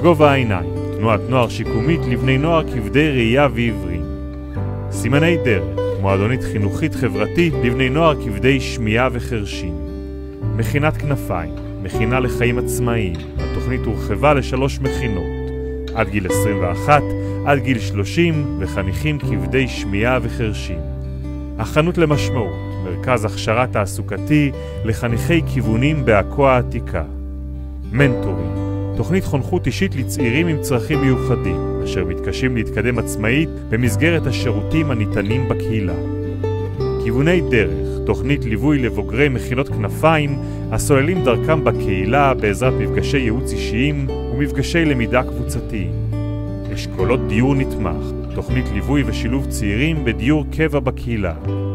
בגובה העיניים, תנועת נוער שיקומית לבני נוער כבדי ראייה ועיוורים. סימני דרך, מועדונית חינוכית חברתית לבני נוער כבדי שמיעה וחרשים. מכינת כנפיים, מכינה לחיים עצמאיים. התוכנית הורחבה ל3 מכינות, עד גיל 21, עד גיל 30 וחניכים כבדי שמיעה וחרשים. הכנות למשמעות, מרכז הכשרה תעסוקתי לחניכי כיוונים בעכו העתיקה. מנטורים, תוכנית חונכות אישית לצעירים עם צרכים מיוחדים, אשר מתקשים להתקדם עצמאית במסגרת השירותים הניתנים בקהילה. כיווני דרך, תוכנית ליווי לבוגרי מכינות כנפיים, הסוללים דרכם בקהילה בעזרת מפגשי ייעוץ אישיים ומפגשי למידה קבוצתיים. אשכולות דיור נתמך, תוכנית ליווי ושילוב צעירים בדיור קבע בקהילה.